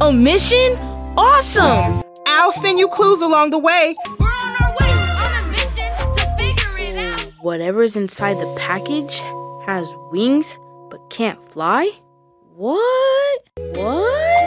A mission? Awesome! I'll send you clues along the way. We're on our way on a mission to figure it out. Whatever's inside the package has wings but can't fly? What? What?